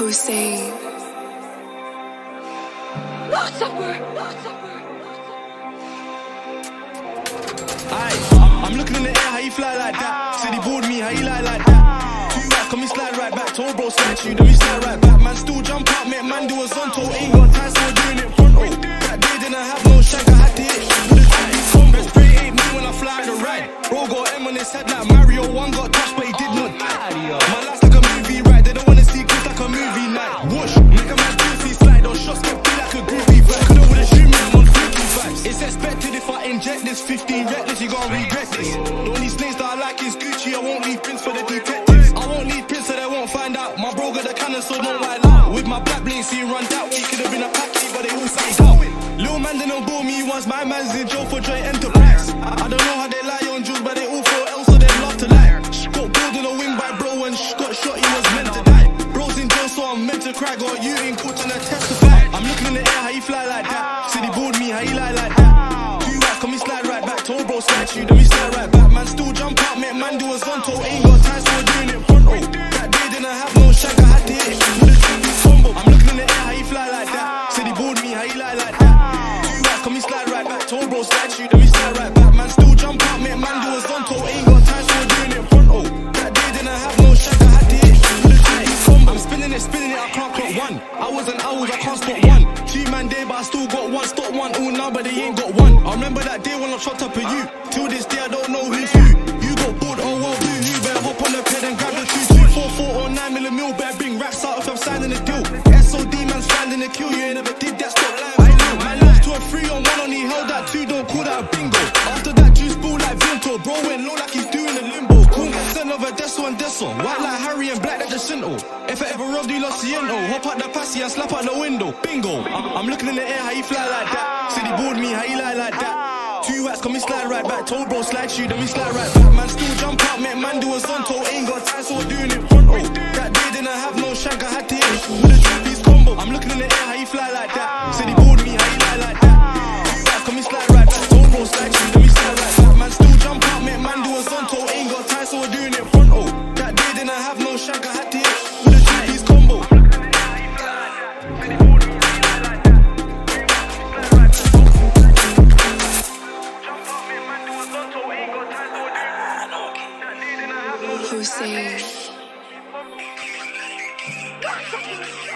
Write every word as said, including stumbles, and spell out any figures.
Hussin. Lucifer! Lucifer! Aye, I'm looking in the air, how you fly like that? Said he bored me, how you lie like that? Two rats, come me slide right back. Told bro, snatch you, then me slide right back. Man, still jump up, make man do a zonto. Ain't got time, so we're doing it front row. That day didn't have no shank, I had to hit. With the two combo, spray ain't me when I fly the ride. Bro got M on his head like Mario. One got touched, but he did not die. My life's like a movie, right? They don't wanna see clips like a movie night. Whoosh, make a man goofy slide. Those shots get feel like a groovy vibe. Could've would've shoot me, I'm on freaky vibes. It's expected if I inject this fifteen reckless, you gon' regret this. The only snakes that I like is Gucci. I won't leave prints for the detectives. I won't leave prints so they won't find out. My bro got the cannon, so don't wild out. With my black bling, see him run that way. Could've been a packy, but they all signed out. Little man didn't bore me once. My man's in jail for joint enterprise. I don't know how they lie on Jews, but they all feel else, so they love to lie. Got bored in a wing by bro and got shot, he was meant to die. Bro's in jail, so I'm meant to cry. Got you in court and I testify. I'm looking in the air, how you fly like that? Said he bored me, how you lie like that? Two rats, come me slide right back. Told bro, snatch you, then me slide right back. Man, still jump up, make man do a zonto. Ain't got time, so we're doing it front row. That day didn't have no shank, I had to hit it with a two combo. I'm looking in the air, how you fly like that? Said he bored me, how you lie like that? Two rats, come me slide right back. Told bro, snatch you, then me slide right back. Man, still jump up, make man do a zonto. Ain't got time, so we're doing it front row. That day didn't have no shank, I had to hit it with a two combo. I'm spinning it, spinning it, I can't clock one. Hours and hours, I can't stop one. Two man day, but I still got one. Stop one all now, but they ain't got one. I remember that day when I shot up at you. Till this day, I don't know who's who. You got bored, oh well, boo hoo. Better hop on the ped and grab the two two four four or nine mil a mil. Better bring racks out if I'm signing a deal. S O D man's finding a kill. You ain't never did that, stop lying. I know. Man lost to a three on one on, he held that two. Don't call that a bingo. After that, juice ball like Vinto. Bro went low like he's doing a limbo. Cool percent of a deso and deso. White like Harry and black like Jacinto. If I ever robbed you, lost Ciento. Hop out the passy and slap out the window. Bingo. I'm looking in the air, how you fly like that? Said he bored me, how you lie like that? Two rats, come me slide right back. Told bro, slide you, then me slide right back. Man, still jump out, make man do a zonto. Ain't got time, so we're doing it front row. That day didn't have no shank, I had to hit it with a two-piece combo. I'm looking in the air, how you fly like that? Said he bored me, how you lie like that? Two rats, come me slide right back. Told bro, slide you, then me slide right back. Man, still jump out, make man do a zonto. Ain't got time, so we're doing it front row. That day didn't have no shank, I had to hit it with a two-piece combo. Hussin.